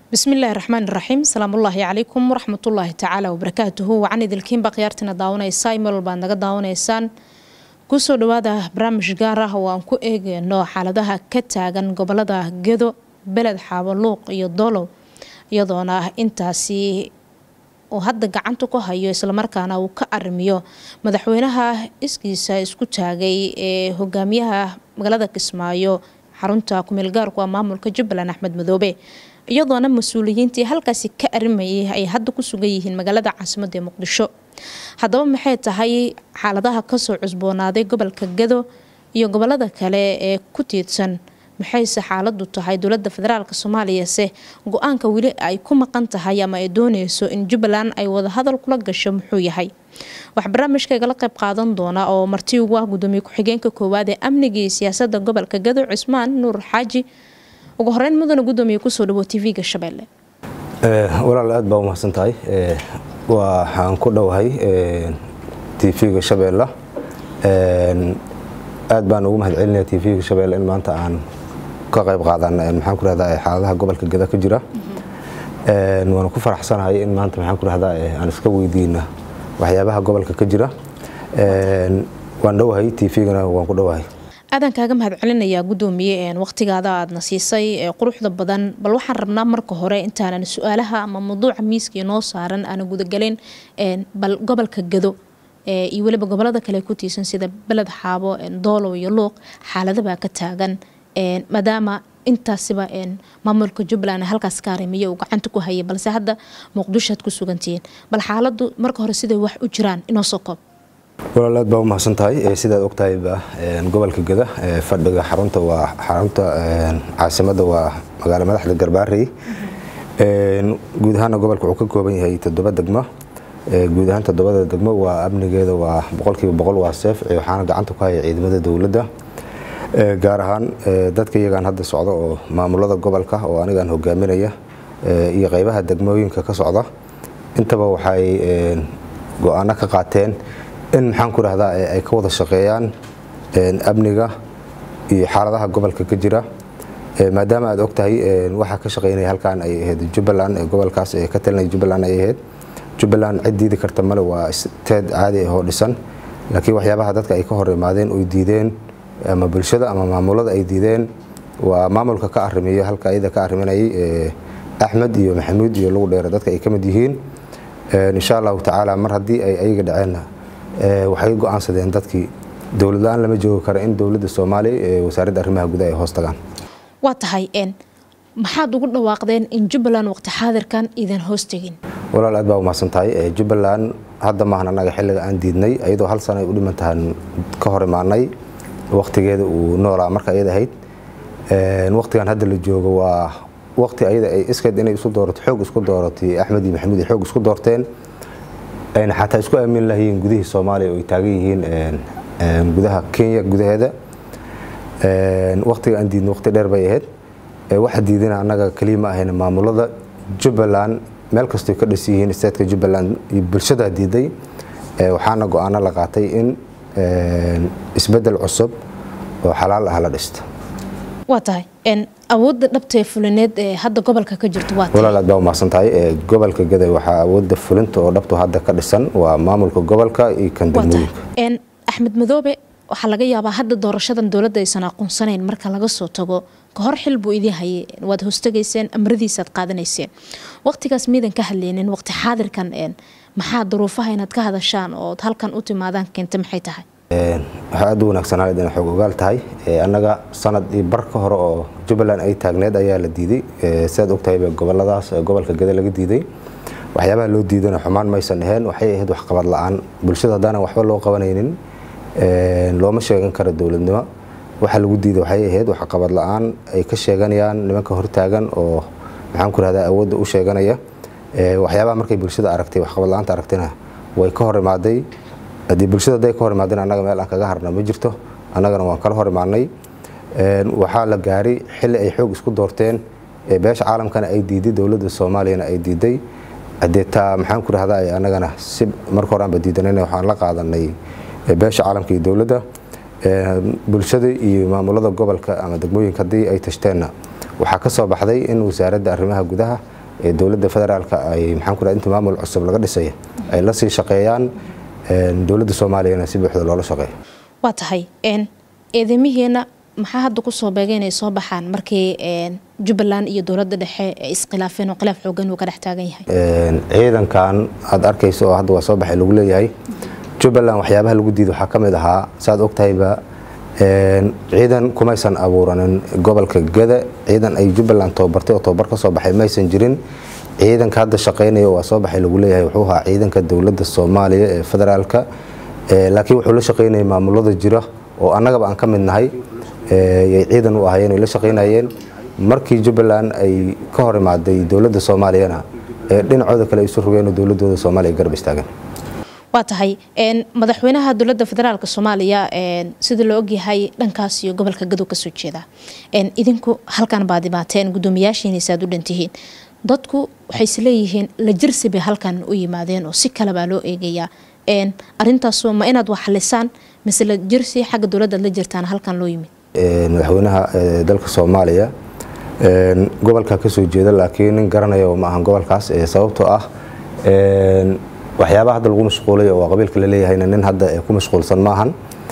بسم الله الرحمن الرحيم سلام الله عليكم ورحمة الله تعالى وبركاته وعن ذلكين بقيارتنا داونيسان مال بaan naga daawanaysaan kusoo dhawaada barnaamij gaar ah oo aan ku eegayno xaaladaha ka taagan gobolada Gedo beled Xaabo Luuq iyo Dolow iyadoona intaasi oo hadda gacanta ku hayo isla markaana uu ka arrimiyo madaxweynaha iskiisa isku taagay ee hogaamiyaha magaalada Kismaayo xarunta ku meel gaar ku maamulka Jubbaland Axmed Madoobe iyadoona mas'uuliyiintii halkaasi ka arimayay ay hadda ku sugan yihiin magaalada caasimadda Muqdisho haddaba maxay tahay xaaladaha ka soo cusboonaaday gobolka Gedo iyo gobolada kale ee ku tiirsan maxay xaaladdu tahay dawladda federaalka Soomaaliya go'aanka wili ay ku maqan tahay ama ay doonayso in Jubbaland ay wada hadal kula gasho muxuu yahay wax barnaamijka la qayb qaadan doona oo martii ugu gudoomiye ku xigeenka koowaad ee amniga iyo siyaasadda gobolka Gedo Cismaan Nuur Xaaji ugu horeyn mudane gudoomiye ku soo dhawo TV-ga Shabeelle walaal aad baa u mahadsantahay waxaan ku dhawahay TV-ga Shabeelle aad baan ugu mahadcelinayaa TV-ga Shabeelle in maanta aan ka qayb qaadan maxaan ku raahdaa xaaladaha gobolka Gedo ka jira waan ku faraxsanahay in maanta maxaan ku raahdaa aan iska weydiino waxyaabaha gobolka ka jira waan dhawahay TV-gana waan ku dhawahay aadan kaaga mahadcelinayaa gudoomiye waqtigaada aad nasiisay quruxda badan bal waxaan rabnaa marka hore intaanan su'aalaha ama mawduuca miiska noo saaran aan guda galin bal gobolka Gedo iyo waliba gobolada kale ku tiirsan sida beled Xaabo Dolow iyo Luuq xaaladaha ka taagan maadaama intaasiba maamulka Jubbaland halkaas ka arrimiyo uu gacanta ku hayay balse hadda Muqdisho ku sugantiin bal xaaladdu marka hore sida wax u jiraan inoo soo koob walaal aad baa u mahadsantahay sidaad ogtahay gobolka Gedo fadhiga xarunta waa xarunta caasimadda waa magaalada madaxda Garbaarey guud ahaan gobolka wuxuu ka kooban yahay 7 degmo guud ahaan 7 degmo waa amnigeeda waa 100% waa safe waxaana gacanta ku hayay ciidamada dawladda gaar ahaan dadka iyagaan hadda socdo oo maamulada gobolka oo anigaan hogaaminaya iyo qaybaha degmooyinka ka socda intaba waxay go'aano ka qaateen in maxaan ku raahdaa ay ka wada shaqeeyaan amniga iyo xaaladaha gobolka ka jira maadaama aad ogtahay waxa ka shaqeynaya halkaan ay ahayd Jubbaland gobolkaas ee ka talinay Jubbaland ay ahayd Jubbaland ciidii karta male waa isteed caadi ah oo dhisan laakiin waxyaabaha dadka ay ka hor imaadeen oo diideen ama bulshada ama maamulada ay diideen waa maamulka ka arrimiyo halka ayada ka arriminay Axmed iyo Maxamuud iyo lagu dheer dadka ay kamid yihiin insha Allah ta'ala mar hadii ay ayaga dhaceen waxay go'aansadeen dadkii dawladaan lama joogo karo in dawladda Soomaaliya ee wasaaradda arrimaha gudaha ay hoos tagaan waa tahay maxaad ugu dhawaaqdeen in Jubbaland waqti xaadirkan idin hoos tagin walaal aad baa u mahadsantahay Jubbaland hadda ma ahna naga xilliga aan diidnay ayadoo hal sano ay u dhimantaan ka hor imaanay waqtigeeda uu noolaa marka ayada ahayd waqtigan hadda la joogo waa waqti ayada ay iskeed inay isku doorato xoog isku dooratay Axmed iyo Maxamuud xoog isku doorteen ayna xataa isku aamin lahayn gudaha Soomaaliya oo ay taagan yihiin gudaha Kenya gudaheeda waqtiga aan diidno waqti dheer bay ahayd waxa diidina anaga kaliya ma ahayn maamulada Jubbaland meel kasta ka dhis yihiin istaadka Jubbaland iyo bulshada diiday waxaana go'aano la qaatay in isbedel cusub oo xalaal ah la dhisto waa tahay awoodda dhabta fulineed ee hadda gobolka ka jirto waa walaal aad baa u mahadsantahay gobolka Gedo waxa awoodda fulinta oo dhabta hadda ka dhisan waa maamulka gobolka iyo kan degmooyinka Axmed Madoobe waxa laga yaabaa hadda doorashadan dawladda aysan aqoonsanayn marka laga soo tago ka hor xil buu idin hayay waad hoostageyseen amradiisa aad qaadanayseen waqtigaas miidan ka hadleenin waqti xaadirkan maxaa duruufaha inaad ka hadashaan oo halkan u timaadaan keentay maxay tahay waxa aad u wanaagsanaa in xog ogaal tahay anaga sanad iyo bar ka hor oo Jubbaland ay taagneed ayaa la diiday sidaad ogtahay goboladaas gobolka Gedo laga diiday waxyaabaha loo diidana xumaan maysan ahayn waxay ahayd wax qabad la'aan bulshada hadana waxba loo qabanaynin looma sheegan karo dawladnimo waxa lagu diiday waxay ahayd wax qabad la'aan ay ka sheeganayaan nimanka hor taagan oo maxaan ku raahdaa awoodda u sheeganaya waxyaabaha markay bulshada aragtay wax qabad la'aanta aragtayna way ka hor imaaday hadii bulshada ay ka hor imaadeen anaga meel aan kaga harna ma jirto anagana waan kala hor imaanay waxa la gaaray xilli ay xoog isku doorteen beesha caalamkana ay diiday dawladda Soomaaliya ay diiday adeeta maxaan ku raahdaa anagana si marka hore aan badiidanay waxaan la qaadanay beesha caalamka iyo dawladda bulshada iyo maamulada gobolka ama degmooyinka hadii ay tashteen waxa ka soo baxday in wasaaradda arrimaha gudaha dowladda federaalka ay maxaan ku radaa inta maamul cusub laga dhisay ay la sii shaqeeyaan dowladda Soomaaliya si buuxda loola shaqeeyo waa tahay eedamihiina maxaa hadda ku soo beegay inay soo baxaan markii Jubbaland iyo dowladda dhexe iskhilaafeen oo khilaaf xooggan uu ka dhex taagan yahay ciidankan aad arkayso oo hadda waa soo baxay lagu leeyahay Jubbaland waxyaabaha lagu diido waxa kamid ahaa saad ogtayba ciidan kumaysan abuuranin gobolka Gada ciidan ay Jubbaland tababartay oo tababar ka soo baxay maysan jirin ciidanka hadda shaqeynaya waa soo baxay lagu leeyahay wuxuu ahaa ciidanka dowladda Soomaaliya ee federaalka laakiin wuxuu la shaqeynayay maamulada jira oo annagaba aan ka mid nahay ciidan u ahaayeen ay la shaqeynayeen markii Jubbaland ay ka hor imaaday dowladda Soomaaliyana dhinacooda kale isu rogeen dowladooda Soomaaliya garab istaagan waa tahay madaxweynaha dowladda federaalka Soomaaliya sida loo ogyahay dhankaas iyo gobolka Gadow ka soo jeeda idinku halkan baad imaateen gudoomiyaashiina saad u dhantihiin dadku waxay isleeyihiin la jirsi bay halkan u yimaadeen oo si kala baa loo eegayaa arintaas ma inaad wax xalisaan mise la jirsi xagga dowladda la jirtaan halkan loo yimid madaxweynaha dalka Soomaaliya gobolka ka soo jeeda laakiin nin garanayo ma ahan gobolkaas sababtoo ah waxyaabaha hadda lagu mashquulay oo qabiilka la leeyahay nin hadda ku mashquulsan maahan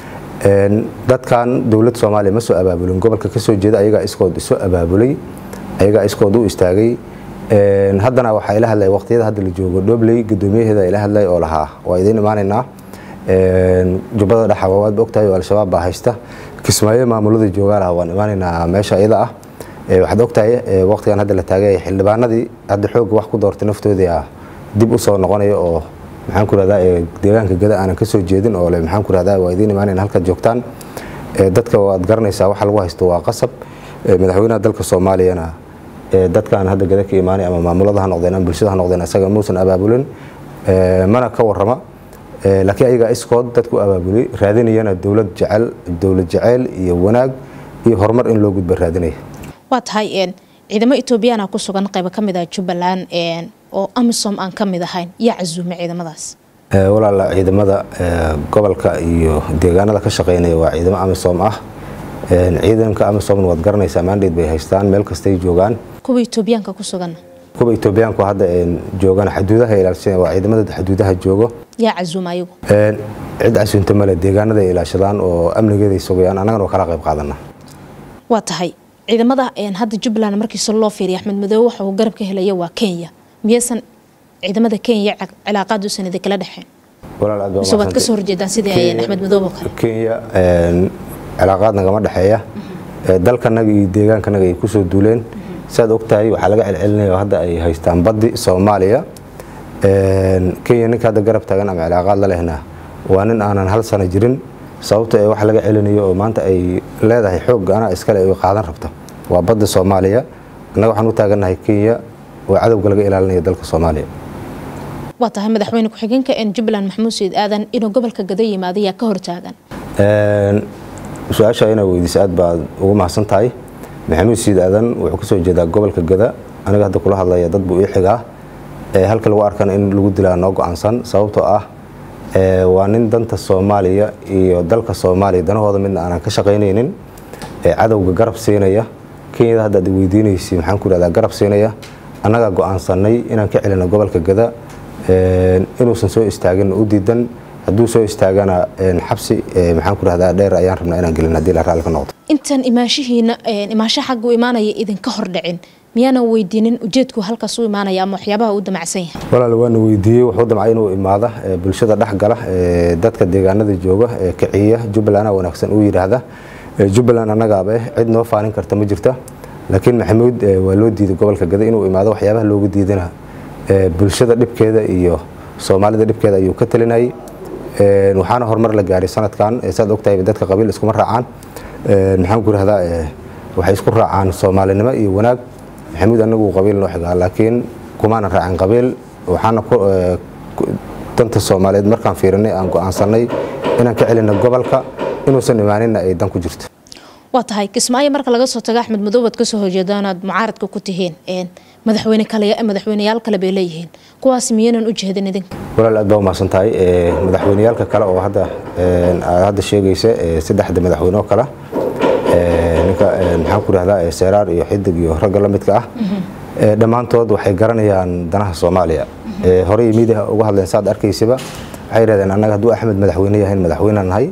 dadkan dowladda Soomaaliya ma soo abaabulin gobolka ka soo jeeda ayaga iskood isu abaabulay ayaga iskood u istaagay haddana waxa ila hadlay waqtiyada hadda la joogo Dobley gudoomiyaheeda ila hadlay oo lahaa waa idin imaanayna jubbada dhaxa waad ogtahay oo al-shabaab baa haysta kismaayo maamulada joogaalaha waan imaanayna meesha iyada ah waxaad ogtahay waqtigan hadda la taagay xildhibaanadii hadda xoog wax ku doortay naftooda dib u soo noqonayo oo maxaan ku radaa deegaanka Gada aan ka soo jeedin oo le maxaan ku radaa waa idin imaanayna halka joogtaan dadka waad garanaysaa waxa lagu haysto waa qasab madaxweynaha dalka Soomaaliyana dadkan hadda Gada ka imaanay ama maamulada ha noqdeen ama bulshada ha noqdeen asaga muusan abaabulin mana ka warrama laakiin ayaga iskood dadku abaabulay raadinayana dowlad jecel iyo wanaag iyo horumar in loo gudbo raadinaya waa tahay ciidamo Ethiopian ku sugan qayb ka mid ah Jubbaland oo AMISOM aan ka mid ahayn yaa casuumay ciidamadaas walaal ciidamada gobolka iyo deegaanada ka shaqeynaya waa ciidamo AMISOM ah ciidanka AMISOM waad garanaysaa mandate bay haystaan meel kasta ay joogaan kuwa Ethiopianka ku sugan kuwa Ethiopianku hadda joogan xuduudaha ilaalsan waa ciidamada xuduudaha joogo yaa casuumayo cid casuunta male deegaanada ilaashadaan oo amnigeeda sugayaan anagana oo kala qayb qaadanaa waa tahay ciidamada hadda Jubbaland markii soo loo fiiriyo Axmed Madow waxa uu garab ka helay waa Kenya miyaysan ciidamada Kenya cilaaqaad u sanad kala dhaxeen walaal aad soo ka soo horjeedaan sidii ay Axmed Madow kale Kenya cilaaqaad nagama dhaxeeya dalkanaga iyo deegaankanaga ay ku soo duuleen saad ogtahay waxa laga celcelinayo hadda ay haystaan baddi Soomaaliya Kenya ninka hadda garab taagan ama cilaaqaad la lehna waa nin aanan hal sano jirin sababta ay wax laga celinayo oo maanta ay leedahay xoog ana iskale ay qaadan rabto waa badda Soomaaliya anaga waxaan u taaganahay Kenya oo cadawga laga ilaalinayo dalka Soomaaliya waa tahay madaxweyne ku xigeenka Jubbaland Maxamuud Sayid Aadan inuu gobolka Gada yimaado yaa ka hor taagan su'aasha ina weydiisay aad baad ugu mahadsan tahay Maxamuud Sayid Aadan wuxuu ka soo jeedaa gobolka Gada aniga hadda kula hadlaya dad buu ii xigaa halka lagu arkan in lagu dilaa noo go'aansan sababtoo ah waa nin danta Soomaaliya iyo dalka Soomaaliya danahooda midna aan ka shaqeynaynin cadawga garab siinaya Kenya hadda ay weydiinaysay maxaan ku radaa garab siinaya anaga go'aansanay inaan ka celino gobolka Gada inuusan soo istaagin u diidan hadduu soo istaagana xabsi maxaan ku radaa dheer ayaan rabnaa inaan gelin hadii la raali ka noqdo intan imaashihiina imaashaha xaq u imaanaya idin ka hor dhicin miyana weydiinin ujeedku halkaas u imaanaya ama waxyaabaha uu damacsan yahay walaal waan weydiiyay wuxuu damcay inuu imaado bulshada dhaxgala dadka deegaanada jooga kiciya Jubbaland wanaagsan uu yiraahdo Jubbaland anaga cid noo faanin karta ma jirta laakiin Maxamuud waa loo diiday gobolka Gada inuu imaado waxyaabaha loogu diidana bulshada dhibkeeda iyo Soomaalida dhibkeeda ayuu ka talinayay waxaana horumar la gaaray sanadkan saad ogtahay dadka qabiil isku raacaan maxaan ku raahdaa waxay isku raacaan Soomaalinimo iyo wanaag Maxamuud anagu qabiil noo xigaa laakiin kumaana raacin qabiil waxaana danta Soomaaliyeed markaan fiirinay aan go'aansanay inaan ka celino gobolka inuusan imaaninna ay dan ku jirto waa tahay Kismaayo marka laga soo tago Axmed Madow wad ka soo horjeedanaad mucaaradka ku tihiin madaxweynayaal kale bay leeyihiin kuwaas miyeenan u jeedin idin walaal aad baa umahadsan tahay madaxweynayaalka kale oo hadda sheegaysa saddexda madaxweyne kale ninka maxaan ku raahdaa Seeraar iyo Xidig iyo ragga la midka ah dhammaantood waxay garanayaan danaha Soomaaliya horey miidiyaha uga hadleen saad arkaysaba waxay yiraahdeen annaga hadduu Axmed madaxweyne yahay madaxweynahan nahay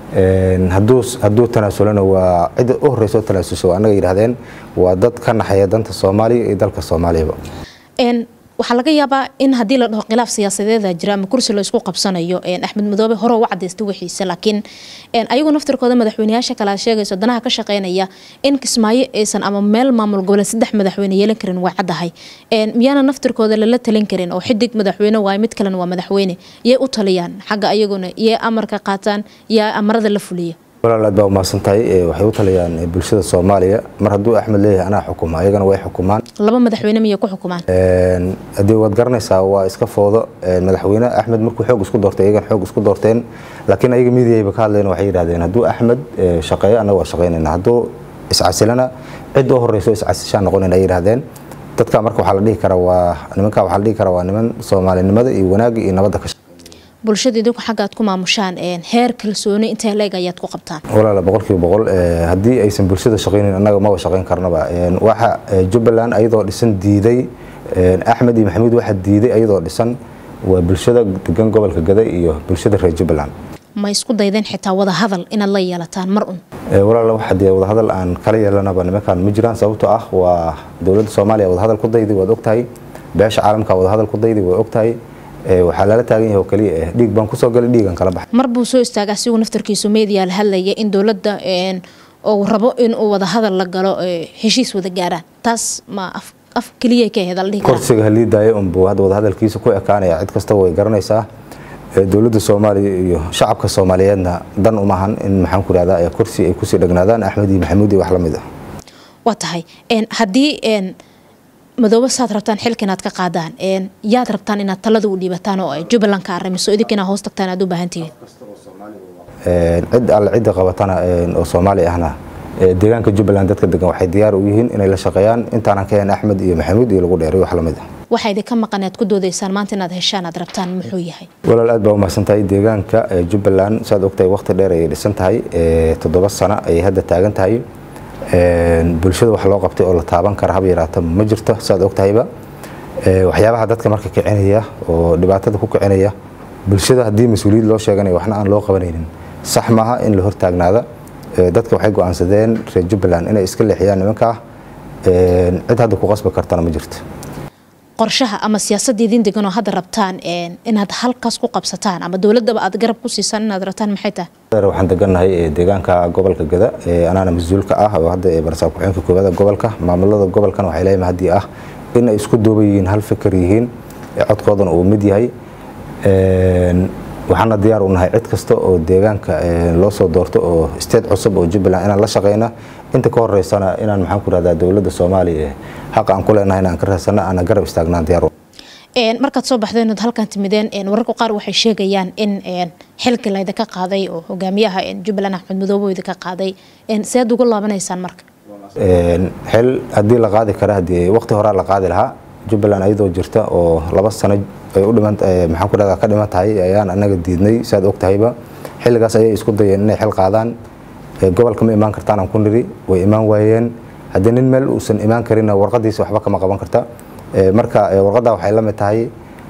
hadduu tanaasulana waa cid u horeyso tanaasusho annaga yiraahdeen waa dad ka naxaya danta Soomaaliya iyo dalka Soomaaliyaba waxaa laga yaabaa in haddii la dhaho khilaaf siyaasadeed jira ama kursi la isku qabsanayo Axmed Madoobe hore u cadeystay wixiisa laakiin ayagu naftirkooda madaxweynayaasha kala sheegayso danaha ka shaqeynaya in Kismaayo aysan ama meel maamul goboleed saddex madaxweyne yeelan karin waa cadahay miyana naftirkooda la talin karin oo xidig madaxweyne waa mid kale waa madaxweyne yay u taliyaan xagga ayaguna yay amarka qaataan yaa amarada la fuliyo walaalaad baa umaasantahay waxay u taliyaan bulshada Soomaaliya mar hadduu Axmed leeyahay anaa xukuma ayagana way xukumaan laba madaxweyne miyay ku xukumaan hadii wad garanaysaa waa iska foodo madaxweyne Axmed markuu xoog isku doortay ayagana xoog isku doorteen laakiin ayaga miidiyaha ka hadleen waxay yiraahdeen hadduu Axmed shaqeeyo anaga waa shaqeynayna hadduu iscasilana cid u horeyso iscasishaan noqonayna ay yiraahdeen dadka marka waxa la dhihi karaa waa niman Soomaalinimada iyo wanaagga iyo nabadda ka bulshada ku xagaad ku maamushaan heer kalsooni inta leeg ayaad ku qabtaan walaal 100% hadii aysan bulshada shaqeyneen annaga ma shaqeyn karnaba waxa Jubbaland ayadoo dhisan diiday Axmed iyo Maxamuud waxa diiday ayadoo dhisan waa bulshada degan gobolka Gada iyo bulshada reer Jubbaland ma isku daydeen xitaa wada hadal inaad la yeelataan mar walaal waxa wada hadal aan kala yeelanaba nimankan ma jiraan sababtoo ah waa dawladda Soomaaliya wada hadal ku dayday waad ogtahay beesha caalamka wada hadal ku dayday way ogtahay waxa la taagan yahay kaliya dhiig baan ku soo galay dhiigan kala baxay mar buu soo istaagay asigu naftarkiisu media la hadlaya in dawladda oo rabo in uu wada hadal la galo heshiis wada gaaraan taas ma af kaliya ka hadal dhiig kursiga haliidaay buu wada hadalkiisa ku ekaanaya cid kasta way garanaysaa dawladda Soomaaliya iyo shacabka Soomaaliyeedna dan uma ahan in maxaan ku raadaa kursi ay ku sii dhagnaadaan Axmed iyo Maxamuud iyo wax la mid ah waa tahay hadii Madoobe saad rabtaan xilkan aad ka qaadaan yaad rabtaan inaad talada u dhiibataan oo Jubbaland ka arrimiso idinka hoos tagtaan aad u baahan tihiin cid qabatana oo Soomaali ahna deegaanka Jubbaland dadka degan waxay diyaar u yihiin inay la shaqeeyaan intaan ka yahay Axmed iyo Maxamuud iyo lagu dheeray wax la mid ah waxa idinka maqanaad ku doodeysaan maanta inaad heshaan aad rabtaan muxuu yahay walaal aad baa u mahadsantahay deegaanka Jubbaland saad ogtahay waqti dheer ay dhisan tahay 7 sano ay hadda taagan tahay bulshada wax loo qabtay oo la taaban kara hab yaraata ma jirto saad ogtahayba waxyaabaha dadka marka kicinaya oo dhibaatada ku kicinaya bulshada hadii mas'uuliyad loo sheeganayo waxna aan loo qabanaynin sax maaha in la hortaagnaada dadka waxay go'aansadeen reer Jubbaland inay iska leexiyaan nimanka cid hadda ku qasbi kartana ma jirto qorshaha ama siyaasadeedin degan oo hadda rabtaan inaad halkaas ku qabsataan ama dawladaba aad garab ku siisaan inaad rabtaan maxay tahay waxaan deganahay deegaanka gobolka Gada anaana mas'uulka ah oo hadda barsaab ku xigeenka koobada gobolka maamulada gobolkan waxay leeyahay hadii ah in ay isku doobayeen hal fikir yihiin codkoodana uu mid yahay waxaana diyaar u nahay cid kasta oo deegaanka loo soo doorto oo state cusub oo Jubbaland inaan la shaqeeyna inta ka horeysana inaan maxaan ku raadaa dawladda Soomaaliya xaq aan ku leenahay inaan ka raasana aan garab istaagnaan diyaar markaad soo baxdeen halkan timideen wararka qaar waxay sheegayaan in xilka la idinka qaaday oo hogaamiyaha Jubbaland Axmed Madoobe ka qaaday seed ugu laabanaysaan marka xil hadii la qaadi kara hadii waqti hore la qaadi lahaa Jubbaland ayadoo jirta oo 2 sano ay u dhiman maxaan ku raadaa ka dhiman tahay ayaan anaga diidnay saad ogtahayba xilligaas ayay isku dayeen inay xil qaadaan gobolka ma imaan kartaan aan ku niri way imaan waayeen hadii nin meel uusan imaan karin warqadiisa waxba kama qaban karta marka warqada waxay la mid tahay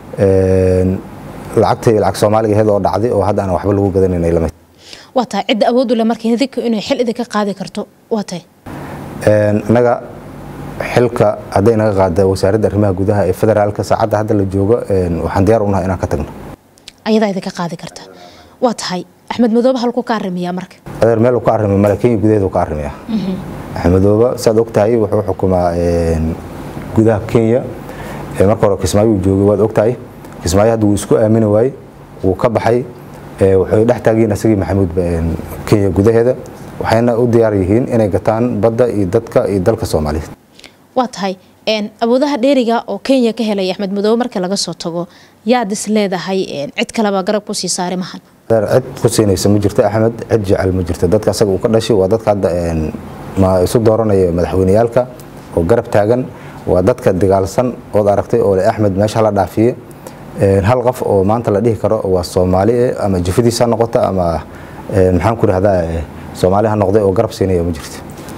lacag Soomaaliga heed oo dhacday oo hadda aan waxba lagu gadanayay la mid waa tahay cid awood u leh markii idinka inay xil idinka qaadi karto waa tahay anaga xilka haday naga qaado wasaaradda arrimaha gudaha ee federaalka saacada hadda la joogo waxaan diyaar u nahay inaan ka tagno ayada idinka qaadi karta waa tahay Axmed Madoobe halku ka arrimiyaa marka meel uu ka arrimiyo Malaakiin gudaheedu ka arrimiyaa Axmed Madoobe saad ogtahay wuxuu xukumaa gudaha Kenya marka hore Kismaayo uu joogay waad ogtahay Kismaayo hadda uu isku aamini waay uu ka baxay wuxuu dhex taageen asagii Maxamuud Kenya gudaheeda waxayna u diyaar yihiin inay gataan badda iyo dadka iyo dalka Soomaaliyeed waa tahay awoodaha dheeriga oo Kenya ka helay Axmed Madoobe marka laga soo tago yaad is leedahay cid kale ba garab ku sii saaray mahan cid ku siinaysa ma jirto Axmed cid jecel ma jirto dadka asaga uu ka dhashay waa dadka hadda ma isu dooranaya madaxweyneyaalka oo garab taagan waa dadka dagaalsan oo aragtay oo Axmed meesha la dhaafiyay hal qof oo maanta la dhihi karo waa Soomaali ama jifidiisa noqota ama maxaan ku raahdaa Soomaaliha noqday oo garab siinaya ma jirto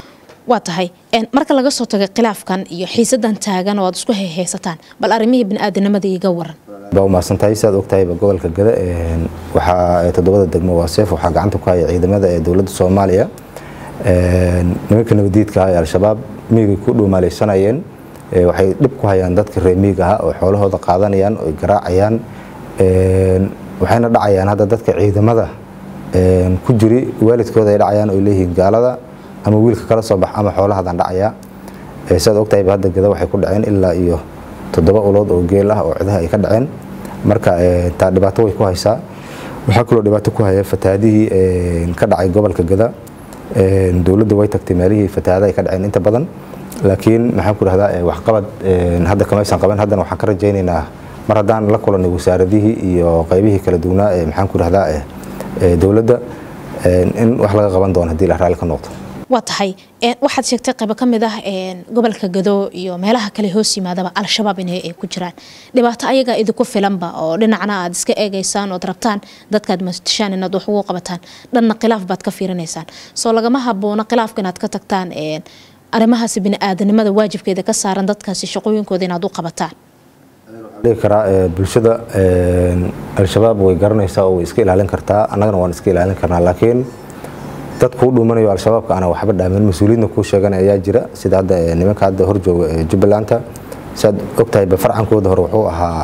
waa tahay marka laga soo tago khilaafkan iyo xiisadan taagan oo aad isku haysataan bal arrimihii bini'aadanimada iga waran baa u mahadsantahay sidaad ogtahay gobolka Gada waxaa 7 degmo waa seef waxaa gacanta ku haya ciidamada ee dawladda Soomaaliya nimanka nabadiidka ah ee al-shabaab miyiga ku dhuumaaleysanayeen waxay dib ku hayaan dadka reer miyiga ah oo xoolahooda qaadanayaan oo garaacayaan waxayna dhacayaan hadda dadka ciidamada ku jiri waalidkooda ay dhacayaan oo leeyihiin gaalada ama wiilka kala soo bax ama xoolahadan dhacaya sidaad ogtahay hadda Gada waxay ku dhaceen ilaa iyo 7 ulood oo geel ah oo ciidaha ay ka dhaceen marka taa dhibaato way ku haysaa waxa kale oo dhibaato ku haya fataadihii ka dhacay gobolka Gada dawladda way tagtay meelihii fataada ay ka dhaceen inta badan laakiin maxaan ku rahdaa wax qabad hadda kama aysan qaban haddana waxaan ka rajaynaynaa mar haddaan la kulanay wasaaradihii iyo qaybihii kala duwanaa maxaan ku rahdaa dawladda in wax laga qaban doono haddii la raali ka noqdo waa tahay waxaad sheegtay qayb ka mid ah gobolka Gado iyo meelaha kale hoos yimaadaba al-shabaab inay ku jiraan dhibaato ayaga idinku filanba oo dhinacna aad iska eegaysaan oo rabtaan dadkaad mas'uushaan inaad wax ugu qabataan dhanna khilaaf baad ka fiirinaysaan soo lagama haboona khilaafka inaad ka tagtaan arrimahaas bini'aadanimada waajibkeeda ka saaran dadkaasi shaqooyinkooda inaad u qabataan kara bulshada al-shabaab way garanaysaa oo way iska ilaalin kartaa annagana waan iska ilaalin karnaa laakiin dadku u dhumanayo al-shabaabka ana waxba dhaamin mas'uuliyadna ku sheeganaya ayaa jira sida hadda nimanka hadda hor jooga Jubbaland saad ogtahay farcankooda hore wuxuu ahaa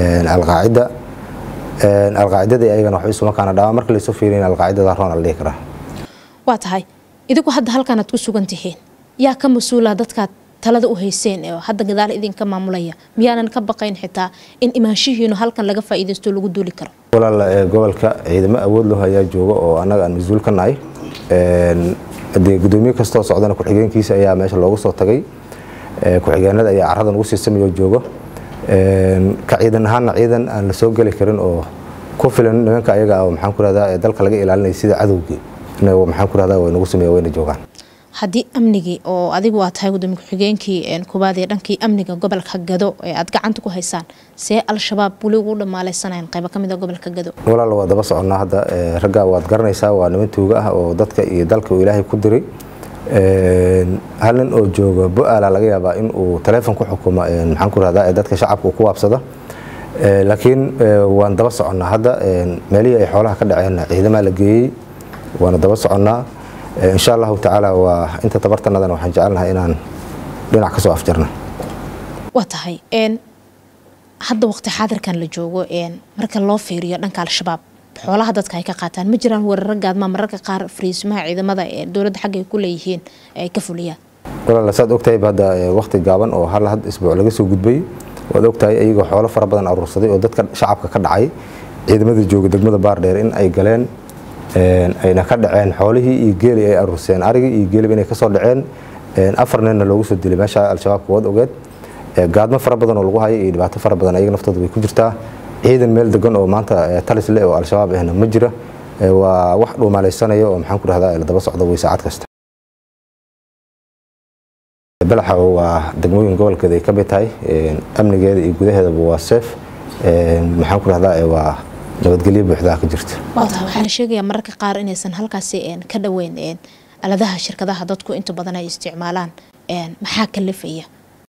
al-qaa'idada ayagana wax isuma kana dhawa markii la soo fiiriyay al-qaa'idada roon la dhigay waa tahay idinku hadda halkan aad ku sugan tihiin yaa ka mas'uula dadka talada u hayseen ee hadda gadaal idinka maamulaya miyaanan ka baqayn xitaa in imaanshihiinu halkan laga faa'iideysto lagu duuli karo walaal gobolka ciidamo awood loo hayaa jooga oo anaga aan mas'uul ka nahay gudoomiye kasta oo socdana ku-xigeenkiisa ayaa meesha loogu soo tagay ku-xigeenada ayaa caradan ugu siisamayo joogo ka ciidan ahaana ciidan aan la soo gali karin oo ku filan nimanka ayaga ah maxaan ku rahdaa dalka laga ilaalinay sida cadowga maxaan ku rahdaa way nagu sameeyay wayna joogaan haddii amnigi oo adigu aad tahay gudoomiye ku-xigeenkii kubaad ee dhankii amniga gobolka Gado ee aad gacanta ku haysaan see al-shabaab wali ugu dhamaaleysanayaan qayb ka mid ah gobolka Gado walaal waa daba soconaa hadda ragga waad garanaysaa waa niman tuuga ah oo dadka iyo dalka Ilaahay ku diray hal nin oo jooga Bu'aala laga yaabaa in uu telefoon ku xukumo maxaan ku rahdaa dadka shacabka ku waabsada laakiin waan daba soconaa hadda meelihii ay xoolaha ka dhaceen ciidamada la geeyay waana daba soconaa إن شاء الله تعالى وأنت تبرتنا ذا وحنجعلها إن لنا كسو أفجرنا. وتهي إن حد وقت حاضر كان لجوجو إن مركز الله فيريا نك على الشباب حوالها هذا كاي كقاتان مجرى هو الرجال ما مركز قار فريز ما عيدا ماذا دولة حاجة كل يهين كفوليات. والله لسات أوكتاي هذا وقت الجابن أو هلا هذا أسبوع لقيسو جود بي وهذا أوكتاي أيجو حوالة فربنا الرصدي ودت شعب ككدعي عيدا ماذا جوجو دقمة باردير إن أي جلين ayna ka dhaceen xoolihii iyo geeli ay aruseen arigi iyo geeli inay ka soo dhaceen afarneena loogu soo dilay meesha al-shabaab wad ogeed gaadmo fara badan oo lagu hayay iyo dhibaato fara badan ayaga naftooda way ku jirtaa ciidan meel degan oo maanta talis leh oo al-shabaab ahna ma jira waa wax dhuumaleysanayo oo maxaan ku rahdaa la daba socdo way saacad kasta balaxa waa degmooyin gobolkeeda ay ka mid tahay amnigeeda iyo gudaheedaba waa safe maxaan ku rahdaa waa nabadgelyo buuxda ka jirta waxaan sheegayaa mararka qaar inaysan halkaasi ka dhaweyn aladaha shirkadaha dadku inta badan ay isticmaalaan maxaa kalifaya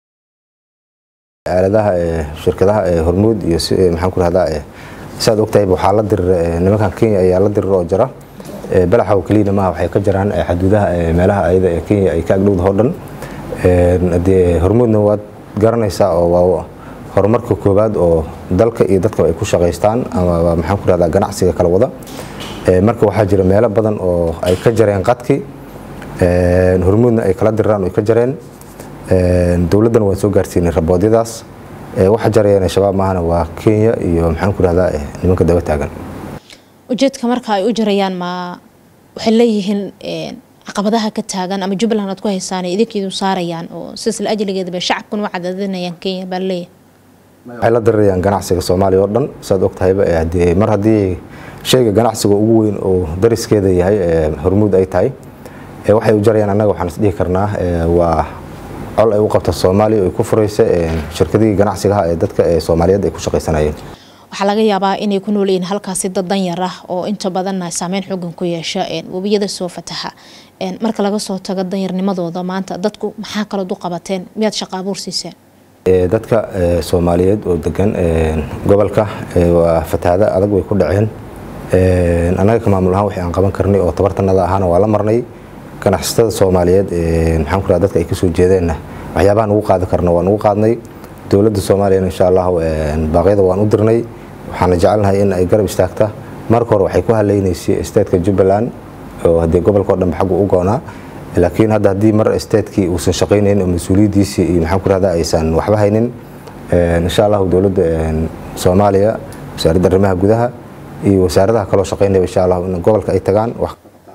aladaha shirkadaha Hormuud iyo maxaan ku rahdaa saad ogtahay waxa la dir nimankan Kenya ayaa la dir oo jara balaxa oo kaliya ma waxay ka jiraan xuduudaha meelaha ayada Kenya ay ka agdhow hodan Hormuudna waad garanaysaa oo waa horumarka koobaad oo dalka iyo dadka ay ku shaqeystaan ama maxaan ku rahdaa ganacsiga kala wada marka waxa jira meelo badan oo ay ka jareen qadki Hormuudna ay kala diraan oo ka jareen dawladdan waa soo gaarsiinay raboodyadaas waxa jareen shabaab maahana waa Kenya iyo maxaan ku rahdaa nimanka daba taagan ujeedka marka ay u jarayaan ma waxay leeyihiin caqabadaha ka taagan ama Jubbaland aad ku haysaan idinkiidu saarayaan oo silsilad ajligeeda bay shacabkan u cadadinayaan Kenya baa leeyahay waxay la dirayaan ganacsiga Soomaaliya oo dhan saad ogtahayba mar haddii shayga ganacsiga ugu weyn oo dariskeeda yahay Hormuud ay tahay waxay u jarayaan annaga waxaan is dhihi karnaa waa col ay u qabto Soomaaliya oo ku furaysa shirkadii ganacsiga ee dadka Soomaaliyeed ay ku shaqeysanayeen waxaa laga yaabaa inay ku nool yihiin halkaasi dad danyar ah oo inta badan saameyn xooggan ku yeesha webiyada soo fataha marka laga soo tago danyarnimadooda maanta dadku maxaa kala du qabateen miyaad shaqo abuur siiseen dadka Soomaaliyeed oo degan gobolka waa fatahaada adag way ku dhaceen anaga ka maamul ahaan wixii aan qaban karnay oo tabartanada ahaana waa la marnay ganacsatada Soomaaliyeed maxaan ku raadin dadka ay ka soo jeedeen waxyaabaha ugu qaadi karna waan ugu qaadnay dawladda Soomaaliya insha Allah baaqyada waan u dirnay waxaan jecelnahay in ay garab istaagta marka hore waxay ku haleynaysaa state-ka Jubbaland oo hadii gobolka oo dhan xaq u go'naa laakiin hadii mar state-kii uu san shaqeynayeen oo mas'uuliyadiisa iyo maxaan ku raadin aysan waxba haynin insha Allah dawladda Soomaaliya wasaaradda arrimaha gudaha iyo wasaaradaha kale oo shaqeynaya insha Allah in gobolka ay tagaan wax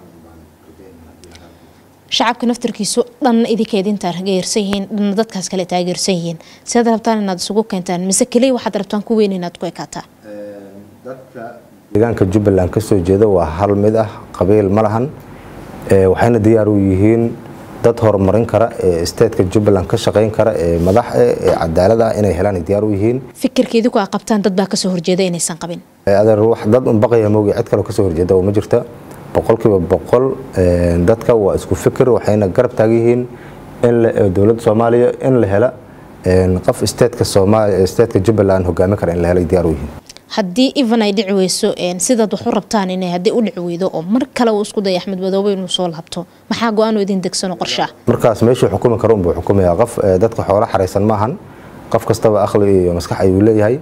shacabka naftirkiisu dhan idinkeedin taageersan yihiin dhan dadkaas kale taageersan yihiin sida rabtaan inaad isugu keentaan mise kaliya waxaad rabtaan ku weyn inaad ku ekaataan dadka deegaanka Jubbaland ka soo jeeda waa hal mid ah qabiil ma lahan waxayna diyaar u yihiin dad horumarin kara state-ka Jubbaland ka shaqeyn kara madax cadaalad ah inay helaan diyaar u yihiin fikirkeedu ku qabtaan dad baa ka soo horjeeda inaysan qabin adeer wax dad un baqaya moogi cid kale ka soo horjeeda oo ma jirta boqolkiiba boqol dadka waa isku fikir waxayna garab taagihiin in dawladda Soomaaliya in la hela qof state-ka Soomaaliya state-ka Jubbaland hogaami kara in la helo diyaar u yihiin haddii even ay dhici weyso sidaad wax u rabtaan inay haddii u dhici weydo oo mar kale uu isku day Axmed Madoobe inuu soo laabto maxaa go'aan idin degsano qorshaha markaas meeshu xukumi karo uu xukumayaa qof dadka xoolo xareysan maahan qof kastaba aqli iyo maskax ay u leeyahay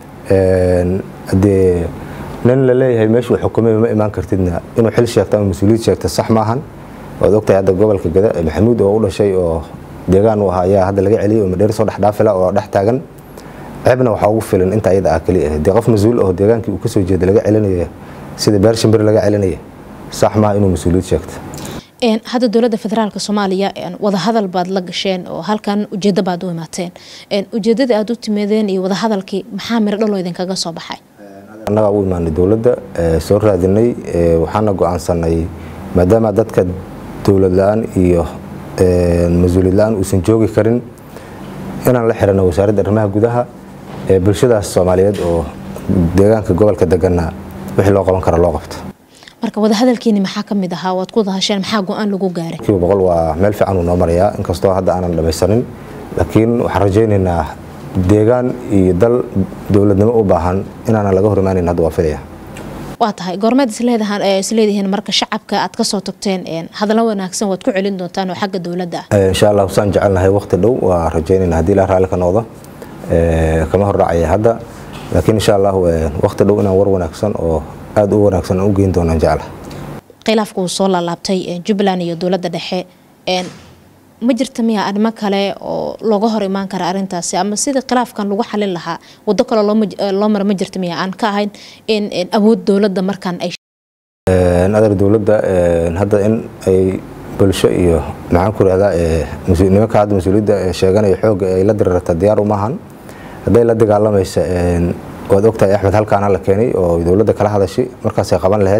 hadii nin la leeyahay meeshu xukumay ma iman kartidna inuu xil sheegto ama mas'uuliyad sheegto sax maahan waad ogtahay hadda gobolka Gada Maxamuud oo u dhashay oo deegaan u ahaa hadda laga celiyay oo madheer soo dhaafila oo dhex taagan عبنا وحاول فيلن أنت أيضا أكليه دقف مزول أو ديجان كي وكسر جد لقى علنية سيد بارشمبر لقى علنية صح ما إنه مسؤولية شكت. هذا الدولة الفدرالية الصومالية وذا هذا البعض لقشين وهل كان وجد بعده ماتين وجدد أدوت ميدان وذا هذا الكي محامر الله إذا كجا صباحي. أنا أقول ما إن الدولة سر هذني وحنا جو عن سنة ما دام عدد كدولة الآن إيه المسؤول الآن وسنجوجي كرين أنا لحرنا وسارد أرمها جودها bulshada Soomaaliyeed oo deegaanka gobolka degana wixii loo qaban karo loo qabto marka wada hadalkiina maxaa kamid ahaa waad ku dahasheen maxaa go'aan lagu gaaray kiiba boqol waa meel fiican oo noo maraya inkastoo hadda aanan dhamaysanin laakiin waxaan rajaynaynaa deegaan iyo dal dawladnimo u baahan inaan laga hormaanin hadda waa filaya waa tahay goormaad isleedahay marka shacabka aad ka soo tagteen hadallo wanaagsan waad ku celin doontaan oo xagga dawladda insha Allah waxaan jecelnahay waqti dhow waa rajaynaynaa hadii la raali ka noqdo كما هو الرعي هذا لكن إن شاء الله وقت دونا ورنا كسن أو أد ورنا كسن أوجين دونا نجعله. خلافكم صلى الله عليه جبلان يدولة الدحى مجرد مياه أدم كله أو لغة هرمان كرارنتاس أما سيد خلاف كان لغة حل لها وذكر الله مر مجرد مياه أن كاين إن أبود دولة دمر كان أي نقدر دولة هذا إن أي بالشيء معان كل هذا مسؤولين كهذا مسؤولية شجعان يحوج إلى درة الديار ومهن هذا إلى دجال الله ميس ودكتور أحمد هل كان على كيني ودولة كلا هذا الشيء مركز يقبل لهاد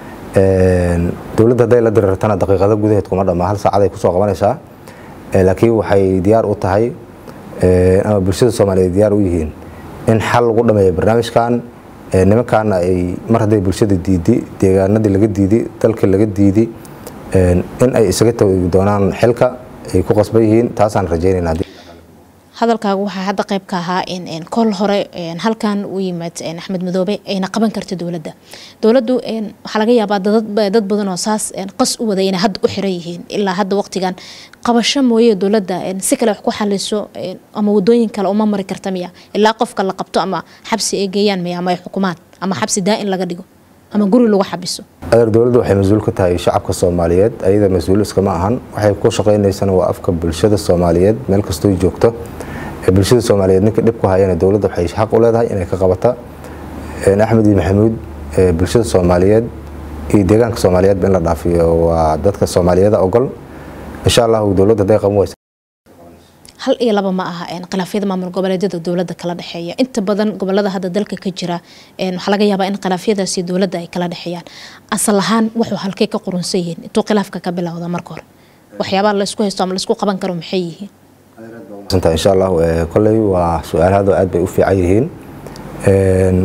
دولة هذا إلى درة أنا دقيقة هذا جودة تكون مرة ما هل ساعة يكسو قبل يسا لكن وحي ديار أوتهاي أما بالشيء الصومالي ديار ويهين إن حل قدام برنامج كان نما كان أي مرة دي بالشيء دي ندي اللي جد دي تلك اللي جد دي إن أي سجت دونان حلقة يكون قصبيين تاسان رجينا نادي هذا الكاغو هذا قيب كها إن كل هراء هل كان ويمت أحمد مذوبي قبل كرت دولة إن حلقية بعد ضد بدن أساس قص وذين هد أحريهن إلا هد وقت كان قبل شم ويا دولة إن سكلا حكوا حلسو أما ودوين كالأمم مركرتمية إلا قف كلا قبطو أما حبس إيجيان ميا ما حكومات أما حبس دائن لقديجو أما قولوا له حبسه. الدولة waxay mas'uul ka tahay shacabka Soomaaliyeed ayada mas'uul iska ma ahan waxay ku shaqeynaysan waa afka bulshada Soomaaliyeed meel kastoo ay joogto bulshada Soomaaliyeed ninka dib ku hayana dawladda waxay xaq u leedahay inay ka qabato Axmed Maxamuud bulshada Soomaaliyeed iyo deegaanka Soomaaliyeed in la dhaafiyo waa dadka Soomaaliyeed ogol insha Allah dawladda day qabanayso hal iyo laba ma aha khilaafyada maamul goboleedyada dawladda kala dhaxeeya inta badan gobolada hadda dalka ka jira waxa laga yaabaa in khilaafyadaasi dawladda ay kala dhaxeeyaan asal ahaan wuxuu halkay ka qurunsan yihiin intuu khilaafka ka bilowda marka hore waxyaabaha la isku haysto ama la isku qaban karo maxay yihiin insha Allah kulay waa su'aalaha aad bay u fiican yihiin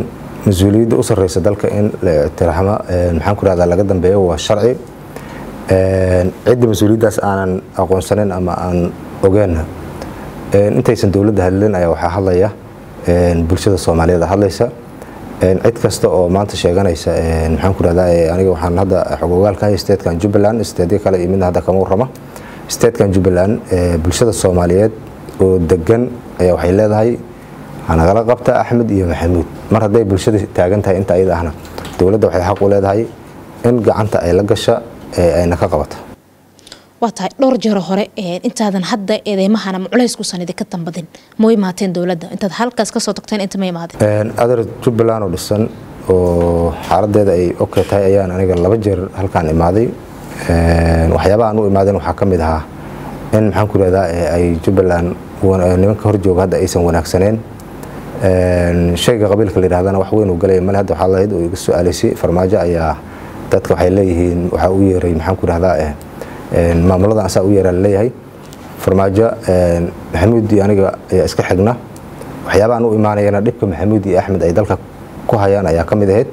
mas-uuliyadda u sarreysa dalka in la ixtiraamo maxaan ku rahdaa laga dambeeyo waa sharci cidda mas-uuliyaddaas aanan aqoonsanin ama aan ogeenna intaysan dowladda hadlin ayaa waxaa hadlaya bulshada Soomaaliyeed hadlaysa cid kasta oo maanta sheeganaysa maxaan ku rahdaa aniga waxaan hadda xogogaalka hay statekan Jubbaland state kale iyo midna hadda kama warrama statekan Jubbaland bulshada Soomaaliyeed oo degan ayaa waxay leedahay anagala qabta Axmed iyo Maxamuud mar haday bulshada taagan tahay inta ayada ahna dowladda waxay xaq u leedahay in gacanta ay la gasha ayna ka qabato waatahay dhowr jeer hore intaadan hadda eedeymahana culays ku sanadi ka tambadin mooy maateen dowladda intaad halkaas ka soo tagteen inta ma imaadeen adar Jubbaland oo dhisan oo xaaladeeda ay okay tahay ayaan aniga laba jeer halkaan imaaday waxyaabaha aan u imaadeen waxa kamid ahaa in maxaan ku radaa ay Jubbaland nimanka hor jooga hadda aysan wanaagsaneen shayga qabiilka la yiraahdana wax weyn uu galay mal hadda waxa la yidhi oo iga su'aalaysay farmaajo ayaa dadka waxay leeyihiin waxa uu yeeray maxaan ku radaa maamulada asaa u yeeraa leeyahay farmaajo Maxamuud iyo aniga ayaa iska xigna waxyaabaha aan u imaanayna dhibka Maxamuud iyo Axmed ay dalka ku hayaan ayaa kamid ahayd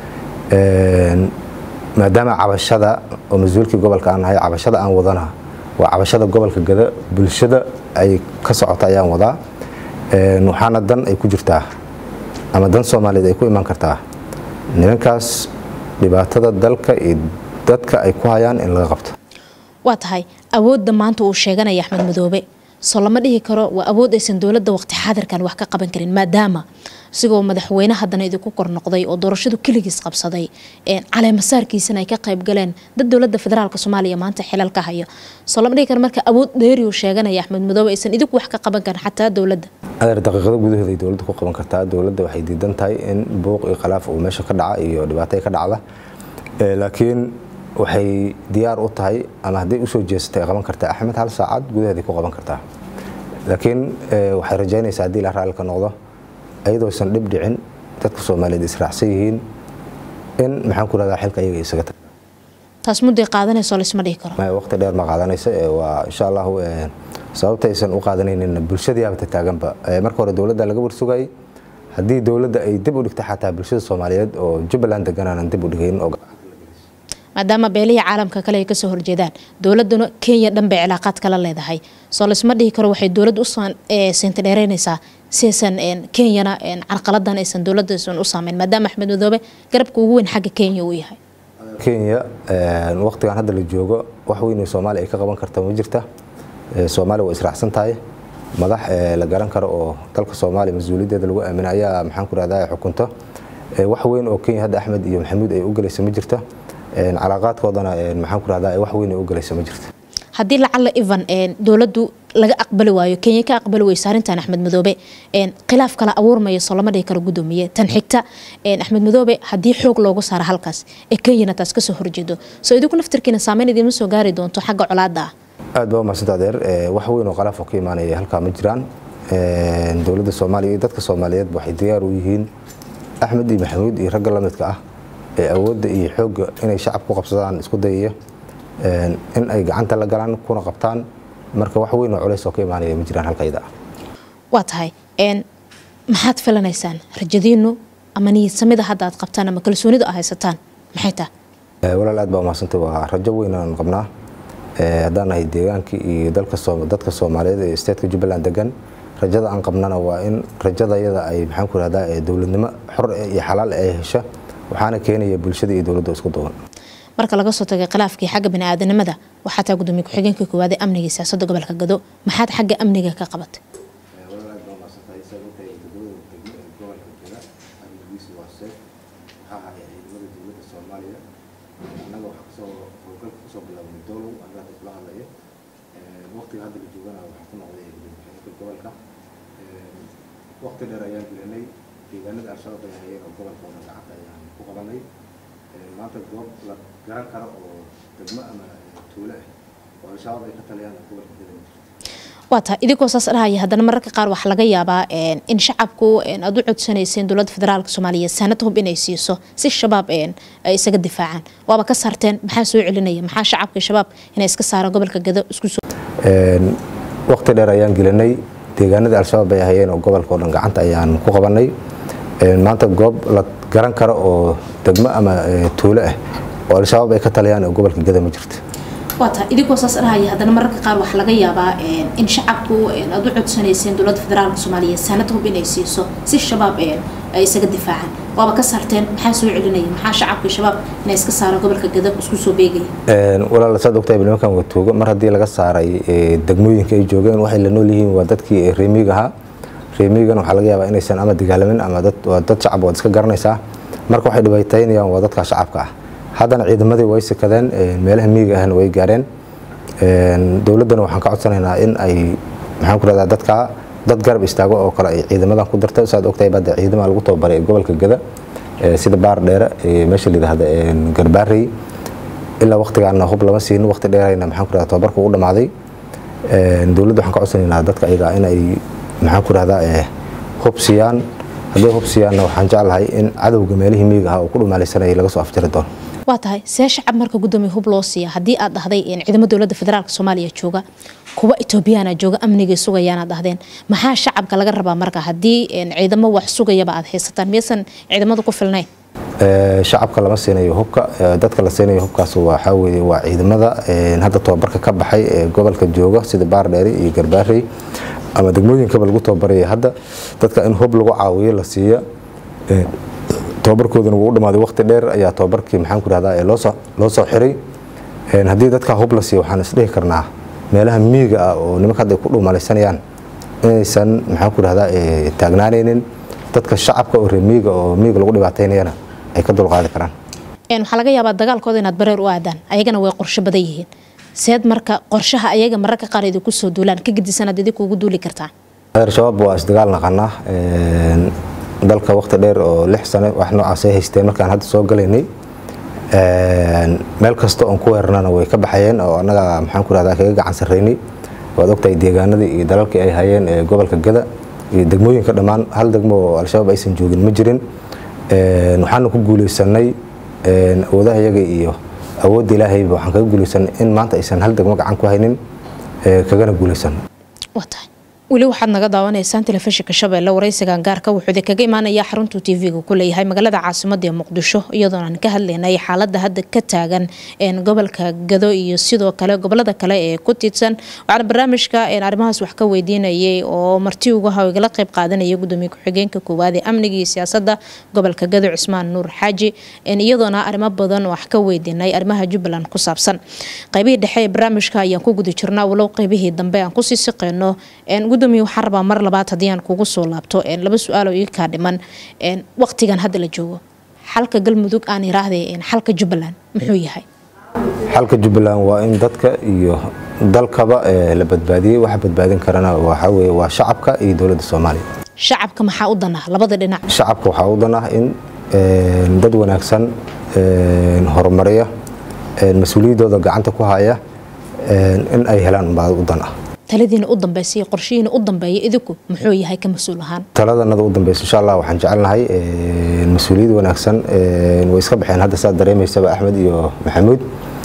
maadaama cabashada oo mas'uulkii gobolka aan nahay cabashada aan wadana waa cabashada gobolka Gada bulshada ay ka socota ayaan wadaa waxaana dan ay ku jirtaa ama dan Soomaaliyeed ay ku iman kartaa nimankaas dhibaatada dalka iyo dadka ay ku hayaan in laga qabto waatahay awoodda maanta uu sheeganaya Axmed Madoobe soo lama dhihi karo waa awood aysan dowladda waqti xaadirkan wax ka qaban karin maadaama sigoo madaxweynaha haddana idinku kor noqday oo doorashadu kaligiis qabsaday caleema saarkiisana ay ka qayb galeen dad dowladda federaalka Soomaaliya maanta xilal ka hayo soo lama dhihi karo marka awood dheeri uu sheeganaya Axmed Madoobe aysan idinku wax ka qaban karin xataa dowladda adar daqiiqado gudaheeda dowladda ku qaban kartaa dowladda waxay diidan tahay in buuq iyo khilaaf uu meesha ka dhaca iyo dhibaato ka dhacda laakiin waxay diyaar u tahay ama haday u soo jeestay qaban kartaa Axmed hal saacad gudaheeda ku qaban kartaa laakiin waxay rajaynaysaa hadii la raali ka noqdo ayadoo san dhib dhicin dadka Soomaaliyeed israacsan yihiin in maxaan ku radaa xilka iyaga isaga tag taas muddo qaadanayso la isma dhihi karo ma waqti dheer ma qaadanayso waa insha Allah sababta aysan u qaadanaynin bulshada yaabta taaganba marka hore dowladda laga warsugay hadii dowladda ay dib u dhigto xataa bulshada Soomaaliyeed oo Jubbaland deganaan dib u dhigeen oo maadaama beelihii caalamka kale ay ka soo horjeedaan dowladuna Kenya dhanbe cilaaqaad kala leedahay soo la isma dhihi karo waxay dowladdu u dheereynaysaa siyasan Kenyana carqaladan aysan dowladda u saameyn maadaama Axmed Madoobe garabka ugu weyn xagga Kenya uu yahay Kenya waqtigan hadda la joogo wax weyn oo Soomaaliya ay ka qaban karto ma jirta Soomaaliya waa israacsan tahay madax la garan karo oo dalka Soomaaliya mas'uuliyadda lagu aaminayaa maxaan ku radaa xukunta wax weyn oo Kenya hadda Axmed iyo Maxamuud ay u galayso ma jirta calaaqaadkoodana maxaan ku radaa wax weyn oo u galayso ma jirta hadii lacala Ivan dowladdu laga aqbali waayo Kenya ka aqbali way saarintan Axmed Madoobe khilaaf kala abuurmayo soo lama dhihi karo gudoomiye tan xigta Axmed Madoobe hadii xoog loogu saaro halkaas Kenya taas ka soo horjeedo soo idinku naftirkiina saameyn idin soo gaari doonto xagga colaadda aad baa mahadsan adeer wax weyn oo khilaaf ka imaanaya halka ma jiraan dowladda Soomaaliya iyo dadka Soomaaliyeed waxay diyaar u yihiin Axmed iyo Maxamuud iyo rag la midka ah awoodda iyo xoogga inay shacab ku qabsadaan isku dayaya in ay gacanta la galaan kuna qabtaan marka wax weyn oo culays oo ka imaanaya ma jiraan halkayda waa tahay maxaad filanaysaan rajadiinu ama niyad samida hadda aad qabtaan ama kalsoonida aad haysataan maxay tahay walaal aad baa mahadsantahay waa rajo weyn aan qabnaa haddaan nahay deegaankii iyo dadka Soomaaliyeed ee stateeka Jubbaland degan rajada aan qabnana waa in rajadayada ay maxaan ku radaa dowladnimo xor iyo xalaal ay hesho waxaana keenaya bulshada iyo dowladda isku duwan marka laga soo tagay khilaafkii xagga bini'aadanimada waxa taa gudoomiye ku xigeenka koowaad ee amniga siyaasadda gobolka Gado maxaad xagga amniga ka qabatay waqti dheer ayaan gelinay deegaanada al-shabaab ay hayeen oo gobolka oo gacanta ayaan ku qabanay maanta goob la garan karo oo degmo ama tuulo ah oo al-shabaab ay ka taliyaan gobolka Galmudug waa tahay idinkoo saas dhahaya haddana mararka qaar wax laga yaabaa in shacabku aad u codsanayseen dowladda federaalka Soomaaliya sanad hub inay siiso si shabaab ay isaga difaacaan waaba ka saarteen maxaa soo celinaya maxaa shacabka shabaab inay iska saaraan gobolka Gado isku soo waqti dheer ayaan gelinay deegaanada al-shabaab ay hayeen oo gobolka oo dhan gacanta ayaan ku qabanay maanta goob la garan karo oo degmo ama tuulo ah oo al-shabaab ay ka taliyaan oo gobolka Gada ma jirto waata idinku saas rahay hadana mararka qaar wax laga yaabaa in shacabku aad u codsanayeen dawladda federaalka Soomaaliya sanad hub inay siiso si shabaab ay isaga difaacaan waaba ka saarteen maxaa soo celinayay maxaa shacabka shabaab inay iska saaraan gobolka Gada isku soo beegay walaal saad ogtahay nimankan watooga mar hadii laga saaray degmooyinka ay joogeen waxay la nool yihiin waa dadkii reemiga ahaa reemigan waxa laga yaabaa inaysan ama dagaalamin ama dad shacab oo iska garanaysa marka waxay dhibaataynayaan waa dadka shacabka ah haddana ciidamadii way sikadeen meelaha miyiga ahna way gaareen dawladana waxaan ka codsanaynaa in ay maxaan ku radaa dadka dad garab istaago oo kale ay ciidamadan ku darto saad ogtahay bada ciidamada lagu tababaray gobolka Gada sida baar dheer meesha la yiraahdo Garbaarey ilaa waqtigaana hub lama siin waqti dheerayna maxaan ku radaa tababarku u dhamaaday dawladda waxaan ka codsanaynaa dadka ayaga in ay maxaan ku radaa hubsiyaan haddii hubsiyaana waxaan jeclahay in cadowga meelihii miyiga ah oo ku dhumaalaysanay laga soo afjari doono waa tahay see shacab marka gudoomiye hub loo siiya haddii aad dhahday ciidamada dawladda federaalka Soomaaliya jooga kuwa Ethiopiana jooga amniga sugayaan aad dhahdeen maxaa shacabka laga rabaa marka haddii ciidamo wax sugayaba aad haysataan miisan ciidamadu ku filnay shacabka lama siinayo hubka dadka la siinayo hubkaas waxa weeye waa ciidamada hadda tababarka ka baxay gobolka jooga sida baar dheer iyo Garbaarey ama degmooyinka lagu tababaray hadda dadka in hub lagu caawiyo la siiyo tababarkoodana wuu dhamaaday waqti dheer ayaa tababarkii maxaan ku radaa loo soo xiray haddii dadka hub la siiyo waxaan isdhihi karnaa meelaha miyiga ah oo nimanka hadda ku dhumaalaysanayaan inaysan maxaan ku radaa taagnaanaynin dadka shacabka oo reemiga oo miyiga lagu dhibaataynayana ay ka dulqaadi karaan waxa laga yaabaa dagaalkooda inaad bareer u aadaan ayagana way qorshe badan yihiin seed marka qorshaha ayaga mararka qaar idin ku soo duulaan ka gidisanaad idinku ugu duuli kartaa shabaab waa isdagaal naqanaa dalka waqti dheer oo 6 sano wax noocaas ay haysteen markaan hadda soo galaynay meel kasta oo ku weerarnana way ka baxayeen oo anaga maxaan ku radaa kaga gacan sareynay waad ogtahay deegaanadii iyo dalalkii ay hayeen gobolka Gada iyo degmooyinka dhamaan hal degmo oo al-shabaab aysan joogin ma jirin waxaan ku guuleysanay awoodaha iyaga iyo awood Ilaahay waxaan kaga guuleysanay in maanta aysan hal degmo gacan ku haynin kagana guuleysan wata wali waxaad naga daawanaysaan telefishinka Shabeelle wareysigan gaarka wuxuu kaga imaanayaa xarunta TV-ga ku leeyahay magaalada caasimadda ee Muqdisho iyadoo aan ka hadlaynay xaaladda hadda ka taagan gobolka Gado iyo sidoo kale gobolada kale ee ku tiirsan waxaan barnaamijka arrimahaas wax ka weydiinayay oo marti ugu hawigala qayb qaadanaya gudoomiye ku-xigeenka koowaad ee amniga iyo siyaasadda gobolka Gado Cismaan Nuur Xaaji iyadoona arrimo badan wax ka weydiinay arrimaha Jubbaland ku saabsan qaybihii dhexe ee barnaamijka ayaan ku guda jirnaa walow qaybihii dambe aan ku sii siqeeno gudoomiye waxaan rabaa mar labaad haddii aan kugu soo laabto laba su'aal oo ii ka dhiman waqtigan hadda la joogo xalka galmudug aan iraahday xalka Jubbaland muxuu yahay xalka Jubbaland waa in dadka iyo dalkaba la badbaadiyay wax badbaadin karana waxa weeye waa shacabka iyo dawladda Soomaaliya shacabka maxaa u danaa labada dhinac shacabka waxa u danaa in dad wanaagsan horumariya mas'uuliyadooda gacanta ku haya in ay helaan baad u danaa taladiina u dambeysay qorshihiina u dambeeyay idinku muxuu yahay ka mas'uul ahaan taladanada u dambeysay insha Allah waxaan jecelnahay mas'uuliyad wanaagsan way iska baxeen hadda saad dareemaysaa Axmed iyo Maxamuud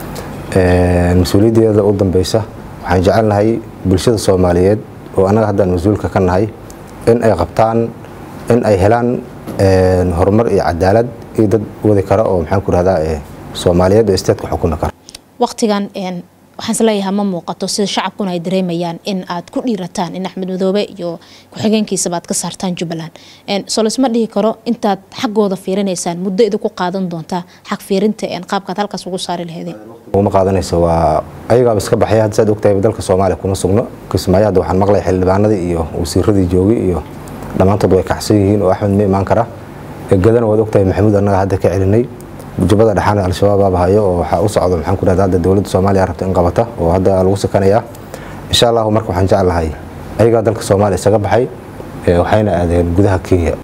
mas'uuliyadeeda u dambaysa waxaan jecelnahay bulshada Soomaaliyeed oo anaga hadda mas'uulka ka nahay in ay qabtaan in ay helaan horumar iyo cadaalad iyo dad wadi kara oo maxaan ku radaa Soomaaliyeed oo istaadka xukuna kara waqtigan waxaan isleeyahay ma muuqato sida shacabkuna ay dareemayaan in aad ku dhiirataan in Axmed Madoobe iyo ku-xigeenkiisa baad ka saartaan Jubbaland soo isma dhihi karo intaad xaqooda fiirinaysaan muddo idinku qaadan doonta xaq fiirinta qaabkaad halkaas ugu saari lahaydeen uma qaadanayso waa ayaga iska baxay hadda saad ogtahay dalka Soomaaliya kuma sugno kismaayo hadda waxaan maqlay xildhibaanadii iyo wasiiradii joogay iyo dhamaantood way kacsan yihiin oo Axmed ma imaan kara Gadana waad ogtahay Maxamuud anaga hadda ka celinay jubbada dhaxana al-shabaab hayo oo waxa u socdo maxaan ku radaa dawladda Soomaaliya rabta in qabata oo hadda lagu sakanaya insha Allah marka waxaan jecelahay ayaga dalka Soomaaliya isaga baxay waxayna aadeen gudaha Kenya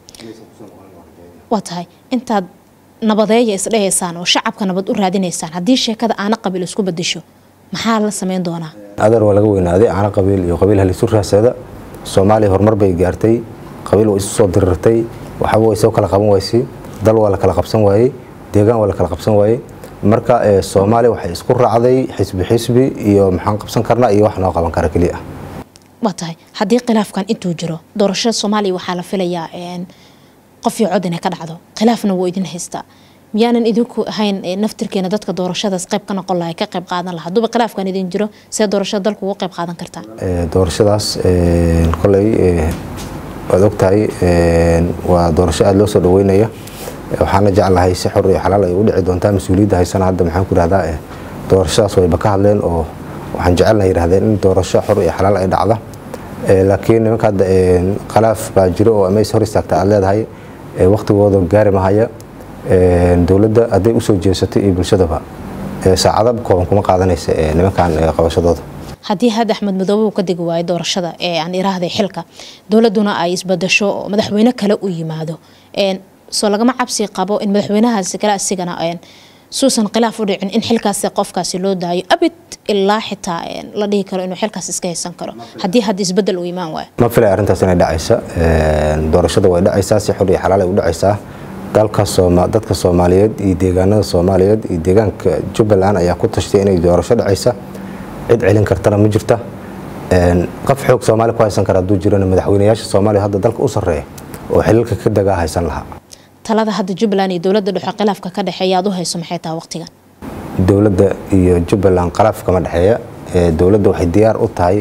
watahay intaad nabadeeyo isdheeysaan oo shacabka nabad u raadinaysaan haddii sheekada aana qabiil isku bedesho maxaa la sameyn doonaa adar waa laga weynaaday aana qabiil iyo qabiil hal isu raasada Soomaaliya horumar bay gaartay qabiil way isu soo dirirtay waxa way soo kala qaban waysay dal waa la kala qabsan waayay deegaan wala kala qabsan waayay marka Soomaaliya waxay isku raacday xisbi iyo maxaan qabsan karnaa iyo wax noo qaban kara kaliya watahay haddii khilaafkan intuu jiro doorashada Soomaaliya waxa la filayaa qof iyo cod inay ka dhacdo khilaafna wuu idin haystaa miyaanan idinku ahayn naftirkeena dadka doorashadaas qayb ka noqon lahaa ka qayb qaadan lahaa hadduu khilaafkan idin jiro see doorashada dalku uga qayb qaadan kartaa doorashadaas kolay waad ogtahay waa doorasho aad loo soo dhaweynaya waxaana jeclahay si xor iyo xalaal ay u dhici doontaa mas'uuliyadda haysana hadda maxaan ku raahdaa doorashadaas wayba ka hadleen oo waxaan jecelnahay yiraahdeen in doorasho xor iyo xalaal ay dhacdo laakiin nimanka hadda khilaaf baa jiro oo ama is hor istaagta aad leedahay waqtigooda gaari mahaya dawladda hadday u soo jeesatay iyo bulshadaba saacado kooban kuma qaadanaysa nimankan qabashadooda haddii hadda Axmed Madoobe uu ka digi waayo doorashada aan iraahday xilka dawladuna ay isbadasho madaxweyne kale u yimaado soo lagama cabsi qabo in madaxweynahaasi kala asigana suusan khilaaf u dhicin in xilkaas qofkaasi loo daayo abid ilaa xitaa la dhihi karo inuu xilkaas iska haysan karo haddii hadda isbedel uu imaan waayo ma filay arrintaas inay dhacaysa doorashada way dhacaysaa si xor iyo xalaal ay u dhacaysaa dadka Soomaaliyeed iyo deegaanada Soomaaliyeed iyo deegaanka Jubbaland ayaa ku tashtay inay doorasho dhacaysa cid celin kartana ma jirta qof xoog Soomaali ku haysan kara haduu jirana madaxweynayaasha Soomaaliya hadda dalka u sareeya oo xilalka ka dagaa haysan lahaa talada hadda Jubbaland iyo dawladda dhexe khilaafka ka dhaxeeya aad u hayso maxay tahay waqtigan dawladda iyo Jubbaland khilaafka ma dhaxeeya dawladda waxay diyaar u tahay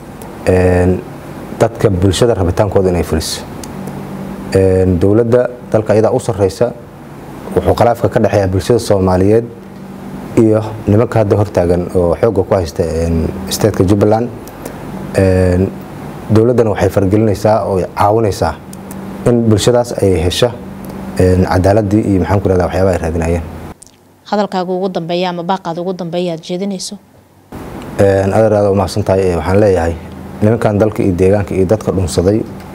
dadka bulshada rabitaankooda inay fuliso dawladda dalka iyada u sareysa wuxuu khilaafka ka dhaxeeya bulshada Soomaaliyeed iyo nimanka hadda hortaagan oo xooga ku haysta state-ka Jubbaland dawladdan waxay fargelinaysaa oo caawinaysaa in bulshadaas ay hesho cadaaladii iyo maxaan ku raadaa waxyaabaha ay raadinayeen hadalkaaga ugu dambeeya ama baaqaad ugu dambeeya aad jeedinayso aad u mahadsantahay waxaan leeyahay nimankan dalka iyo deegaanka iyo dadka dhunsaday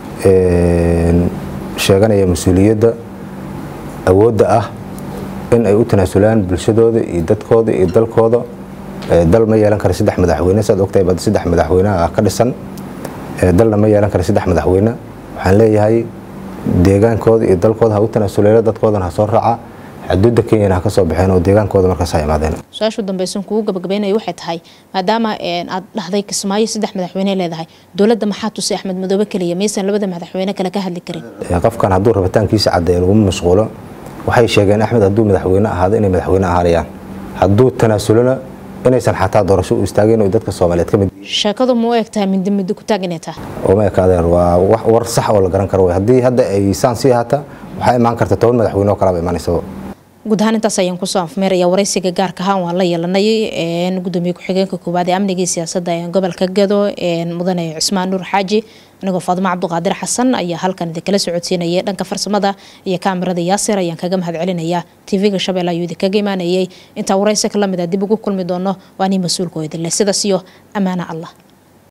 sheeganaya mas'uuliyadda awoodda ah in ay u tanaasulaan bulshadooda iyo dadkooda iyo dalkooda dal ma yeelan karo saddex madaxweyne saad ogtahay bad saddex madaxweyne ka dhisan dalna ma yeelan karo saddex madaxweyne waxaan leeyahay deegaankooda iyo dalkooda ha u tanaasuleelo dadkoodana ha soo raaca xuduudda Kenya ha ka soo baxeen oo deegaankooda markaas ay imaadeen su'aashu dambaysan kugu gabagabeynay waxay tahay maadaama aad dhaxday Kismaayo saddex madaxweyne leedahay dawladda maxaa tusay Axmed Madoobe kaliya meesan labada madaxweyne kale ka hadli karin qofkan hadduu rabitaankiisa cadeeyo lagu mashquulo waxay sheegeen Axmed hadduu madaxweyne ahaado inay madaxweyne ahaayaan hadduu tanaasulana inaysan xataa doorasho u istaageen oo dadka Soomaaliyeed ka mid sheekadu ma u egtahay mid ku taagnayta oo ma ekaadeer waa wax war sax oo la garan karo haddii hadda ay saansi hata waxa imaan karta 10 madaxweyne oo kala imaanayso guud ahaan intaas ayaan ku soo afmeeraya waraysiga gaarka ah waan la yeelanay gudoomiye ku-xigeenka koowaad ee amniga iyo siyaasadda ee gobolka Gado mudane Cismaan Nuur Xaaji anigoo Faadimo Cabduqaadir Xasan ayaa halkan kala socodsiinayay dhanka farsamada iyo kaamirada Yaasir ayaan kaga mahadcelinayaa TV-ga Shabeelle ayuu idinkaga imaanayay inta waraysiga la mid ah dib ugu kulmi doono waani mas'uulkooda sidaas iyo amaana Allah